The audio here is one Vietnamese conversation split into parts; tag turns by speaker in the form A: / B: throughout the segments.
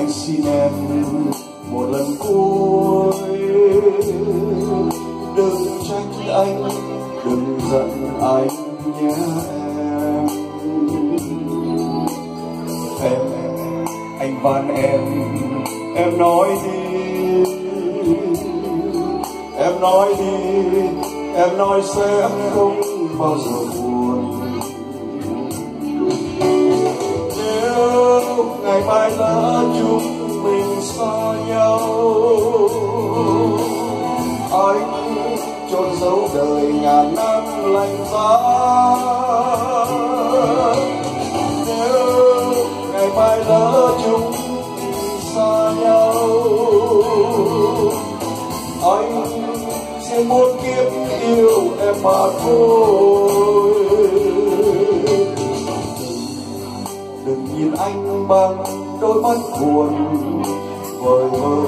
A: anh xin em một lần cuối, đừng trách anh, đừng giận anh nhé em. Anh van em nói đi, em nói đi, em nói sẽ không bao giờ buồn. Nếu ngày mai lỡ chúng mình xa nhau, anh chôn giấu đời ngàn năm lạnh giá. Nếu ngày mai lỡ chúng mình xa nhau, anh xin một kiếp yêu em mà thôi. Đừng nhìn anh bằng đôi mắt buồn vời vợi,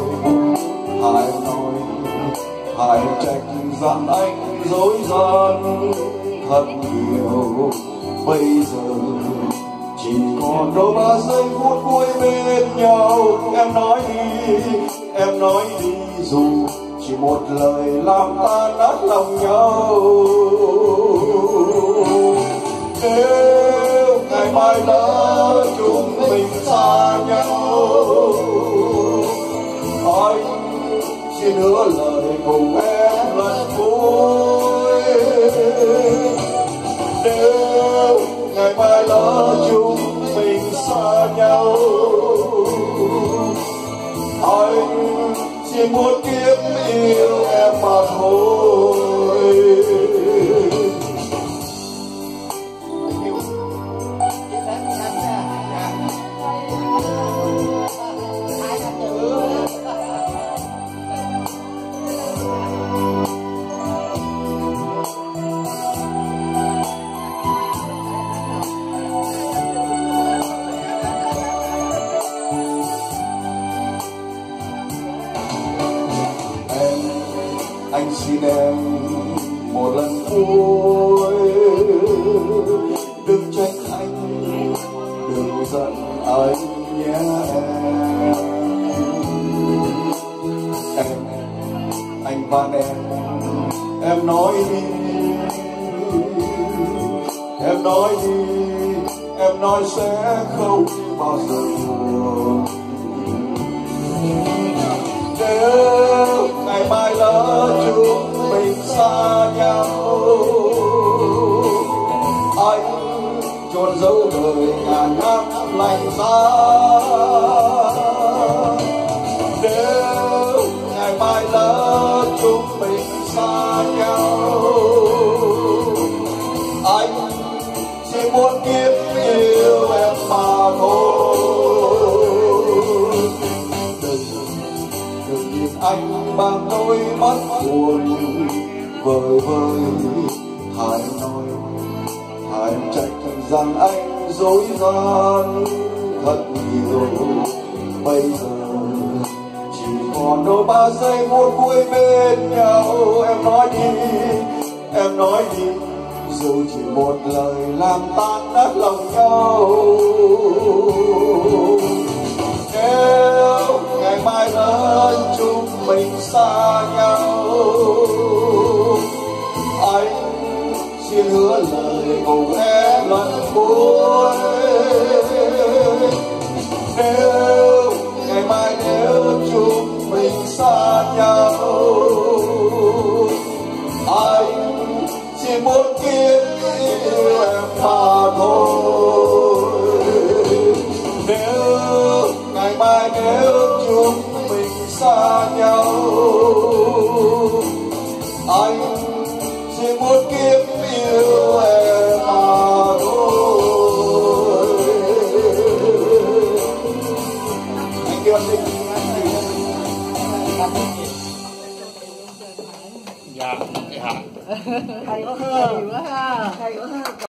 A: hãy trách rằng anh dối gian thật nhiều. Bây giờ chỉ còn đôi ba giây phút cuối bên nhau. Em nói đi, em nói đi, dù chỉ một lời làm tan nát lòng nhau. Nếu ngày mai lỡ chúng mình xa nhau, anh xin hứa lời cùng em lần cuối. Nếu ngày mai lỡ chúng mình xa nhau, anh chỉ muốn kiếp yêu em mà thôi. Anh xin em một lần cuối, đừng trách anh, đừng giận anh nhé em. Anh van em nói đi, em nói đi, em nói sẽ không bao giờ buồn. Nếu ngày mai lỡ chúng mình xa nhau, anh chôn giấu đời ngàn năm lạnh giá. Nếu ngày mai lỡ chúng mình xa nhau, anh chỉ muốn kiếp yêu em mà thôi. Đừng nhìn anh bằng đôi mắt buồn vời vợi, hãy trách rằng anh dối gian thật nhiều. Bây giờ chỉ còn đôi ba giây phút cuối bên nhau. Em nói đi, em nói đi, dù chỉ một lời làm tan nát lòng nhau. Nếu ngày mai lỡ chúng mình xa nhau, anh xin hứa lời cùng em lần cuối. Nếu ngày mai nếu chúng mình xa nhau, anh chỉ muốn kiếp yêu em mà thôi. Nếu ngày mai nếu chúng mình xa nhau, anh chỉ muốn kiếp yêu em mà thôi. Anh kêu anh đi.
B: Dạ,
C: hay quá ha, hay quá ha.